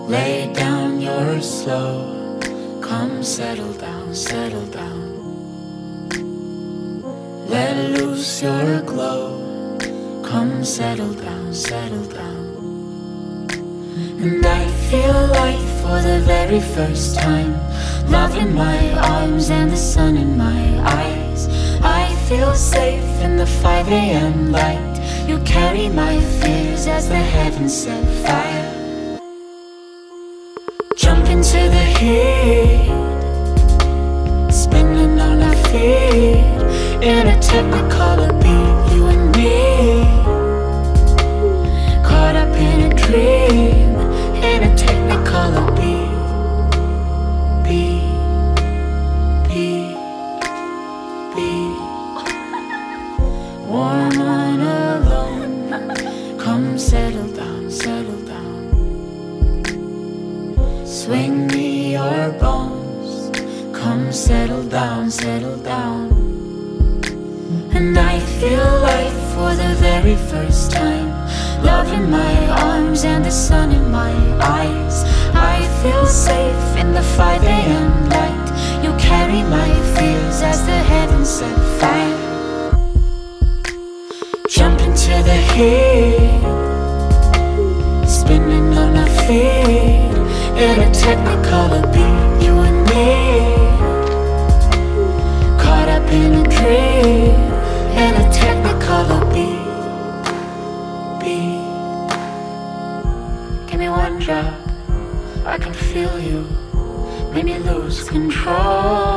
Lay down your slow, come settle down, settle down. Let loose your glow, come settle down, settle down. And I feel light for the very first time, love in my arms and the sun in my eyes. I feel safe in the 5 a.m. light. You carry my fears as the heavens set fire. Jump into the heat, spinning on our feet, in a Technicolor beat, you and me, caught up in a dream, in a Technicolor beat, beat, beat, beat. Warm on alone, come settle down, settle down. Swing me your bones, come settle down, settle down. And I feel light for the very first time, love in my arms and the sun in my eyes. I feel safe in the 5 a.m. light. You carry my fears as the heavens set fire. Jump into the heat, spinning on our feet, in a Technicolor beat, you and me, caught up in a dream, in a Technicolor beat, beat. Give me one drop, I can feel you, make me lose control.